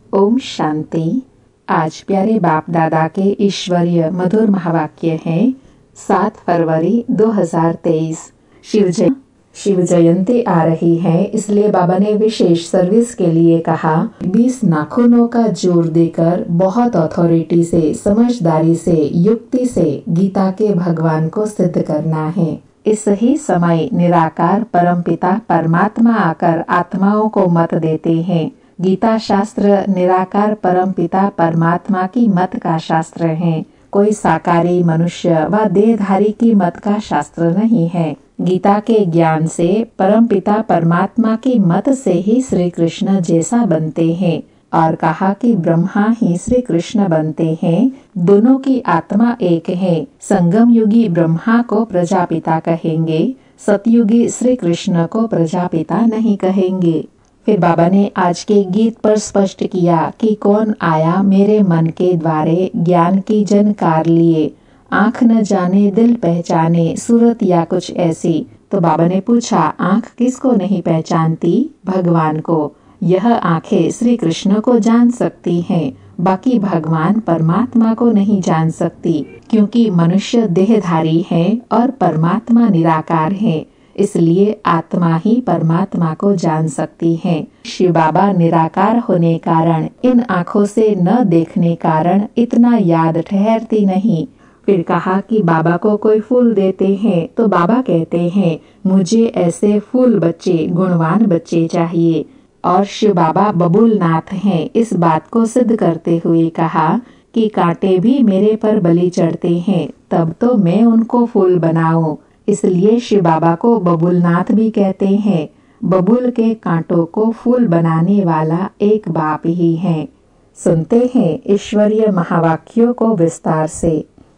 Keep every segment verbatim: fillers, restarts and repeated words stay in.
ओम शांति। आज प्यारे बाप दादा के ईश्वरीय मधुर महावाक्य है सात फरवरी दो हज़ार तेईस। शिव जय शिव जयंती आ रही है, इसलिए बाबा ने विशेष सर्विस के लिए कहा बीस नाखूनों का जोर देकर बहुत अथॉरिटी से, समझदारी से, युक्ति से गीता के भगवान को सिद्ध करना है। इस ही समय निराकार परमपिता परमात्मा आकर आत्माओं को मत देते हैं। गीता शास्त्र निराकार परमपिता परमात्मा की मत का शास्त्र है, कोई साकारी मनुष्य व देहधारी की मत का शास्त्र नहीं है। गीता के ज्ञान से परमपिता परमात्मा की मत से ही श्री कृष्ण जैसा बनते हैं, और कहा कि ब्रह्मा ही श्री कृष्ण बनते हैं। दोनों की आत्मा एक है। संगम युगी ब्रह्मा को प्रजापिता कहेंगे, सतयुगी श्री कृष्ण को प्रजापिता नहीं कहेंगे। फिर बाबा ने आज के गीत पर स्पष्ट किया कि कौन आया मेरे मन के द्वारे ज्ञान की जनकार लिए। आँख न जाने दिल पहचाने, सूरत या कुछ ऐसी। तो बाबा ने पूछा, आँख किसको नहीं पहचानती? भगवान को। यह आंखें श्री कृष्ण को जान सकती हैं, बाकी भगवान परमात्मा को नहीं जान सकती, क्योंकि मनुष्य देहधारी है और परमात्मा निराकार है। इसलिए आत्मा ही परमात्मा को जान सकती है। शिव बाबा निराकार होने कारण, इन आँखों से न देखने कारण इतना याद ठहरती नहीं। फिर कहा कि बाबा को कोई फूल देते हैं तो बाबा कहते हैं मुझे ऐसे फूल बच्चे, गुणवान बच्चे चाहिए। और शिव बाबा बबूल नाथ हैं। इस बात को सिद्ध करते हुए कहा कि कांटे भी मेरे पर बलि चढ़ते हैं, तब तो मैं उनको फूल बनाऊं। इसलिए शिव बाबा को बबूल नाथ भी कहते हैं। बबूल के कांटों को फूल बनाने वाला एक बाप ही है। सुनते हैं ईश्वरीय महावाक्यों को विस्तार से।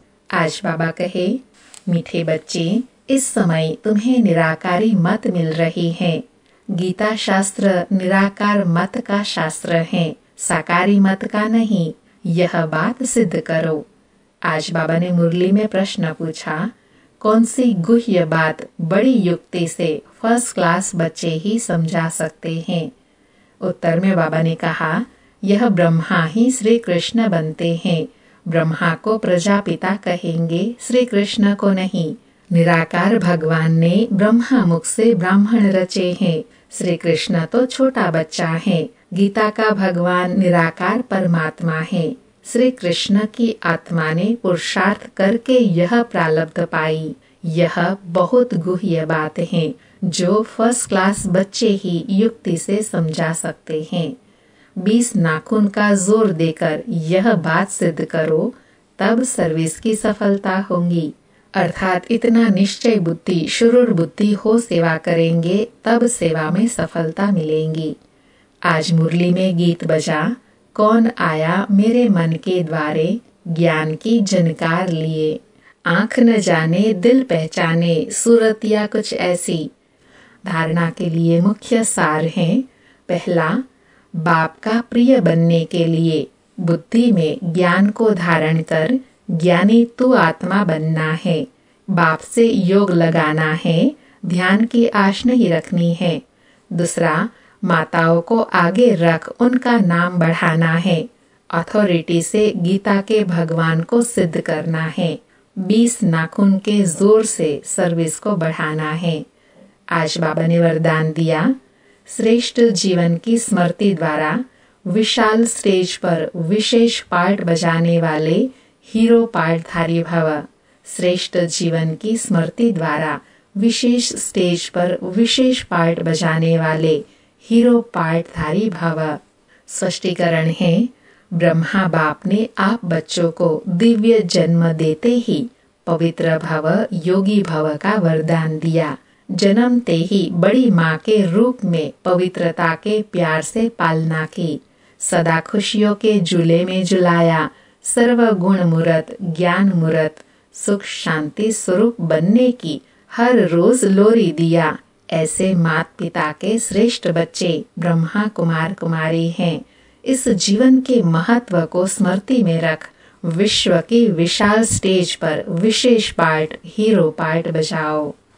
आज बाबा कहे, मीठे बच्चे, इस समय तुम्हें निराकारी मत मिल रही है। गीता शास्त्र निराकार मत का शास्त्र है, साकारी मत का नहीं। यह बात सिद्ध करो। आज बाबा ने मुरली में प्रश्न पूछा, कौन सी गुह्य बात बड़ी युक्ति से फर्स्ट क्लास बच्चे ही समझा सकते हैं? उत्तर में बाबा ने कहा, यह ब्रह्मा ही श्री कृष्ण बनते हैं। ब्रह्मा को प्रजापिता कहेंगे, श्री कृष्ण को नहीं। निराकार भगवान ने ब्रह्मा मुख से ब्राह्मण रचे हैं। श्री कृष्ण तो छोटा बच्चा है। गीता का भगवान निराकार परमात्मा है। श्री कृष्ण की आत्मा ने पुरुषार्थ करके यह प्रारब्ध पाई। यह बहुत गुह्य बात है, जो फर्स्ट क्लास बच्चे ही युक्ति से समझा सकते हैं। बीस नाखून का जोर देकर यह बात सिद्ध करो, तब सर्विस की सफलता होगी। अर्थात इतना निश्चय बुद्धि, शुरूर बुद्धि हो सेवा करेंगे, तब सेवा में सफलता मिलेगी। आज मुरली में गीत बजा, कौन आया मेरे मन के द्वारे ज्ञान की जनकार लिए। आँख न जाने दिल पहचाने, सूरत या कुछ ऐसी। धारणा के लिए मुख्य सार है, पहला, बाप का प्रिय बनने के लिए बुद्धि में ज्ञान को धारण कर ज्ञानी तू आत्मा बनना है। बाप से योग लगाना है, ध्यान की आश नहीं रखनी है। दूसरा, माताओं को आगे रख उनका नाम बढ़ाना है। अथॉरिटी से गीता के भगवान को सिद्ध करना है। बीस नाखून के जोर से सर्विस को बढ़ाना है। आज बाबा ने वरदान दिया, श्रेष्ठ जीवन की स्मृति द्वारा विशाल स्टेज पर विशेष पार्ट बजाने वाले हीरो पार्टधारी भव। श्रेष्ठ जीवन की स्मृति द्वारा विशेष स्टेज पर विशेष पार्ट बजाने वाले हीरो पार्टधारी भव। स्पष्टीकरण है, ब्रह्मा बाप ने आप बच्चों को दिव्य जन्म देते ही पवित्र भव, योगी भव का वरदान दिया। जन्मते ही बड़ी माँ के रूप में पवित्रता के प्यार से पालना की। सदा खुशियों के झूले में झुलाया। सर्व गुण मूरत, ज्ञान मूरत, सुख शांति स्वरूप बनने की हर रोज लोरी दिया। ऐसे माता पिता के श्रेष्ठ बच्चे ब्रह्मा कुमार कुमारी हैं। इस जीवन के महत्व को स्मृति में रख विश्व की विशाल स्टेज पर विशेष पार्ट, हीरो पार्ट बजाओ।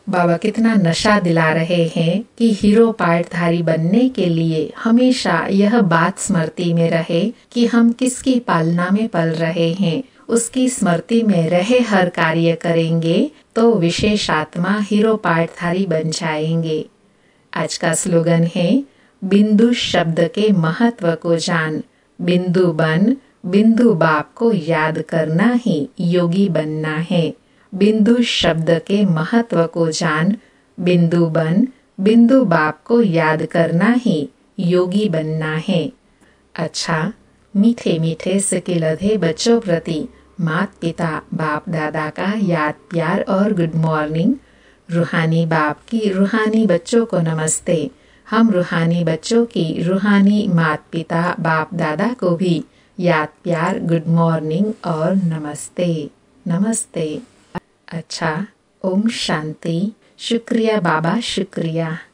बाबा कितना नशा दिला रहे हैं कि हीरो पाठधारी बनने के लिए हमेशा यह बात स्मृति में रहे कि हम किसकी पालना में पल रहे हैं। उसकी स्मृति में रहे हर कार्य करेंगे तो विशेष आत्मा हीरो पाठधारी बन जाएंगे। आज का स्लोगन है, बिंदु शब्द के महत्व को जान, बिंदु बन, बिंदु बाप को याद करना ही योगी बनना है। बिंदु शब्द के महत्व को जान, बिंदु बन, बिंदु बाप को याद करना ही योगी बनना है। अच्छा, मीठे मीठे सिके लधे बच्चों प्रति माता पिता बाप दादा का याद प्यार और गुड मॉर्निंग। रूहानी बाप की रूहानी बच्चों को नमस्ते। हम रूहानी बच्चों की रूहानी माता पिता बाप दादा को भी याद प्यार गुड मॉर्निंग और नमस्ते नमस्ते। अच्छा, ओम शांति। शुक्रिया बाबा, शुक्रिया।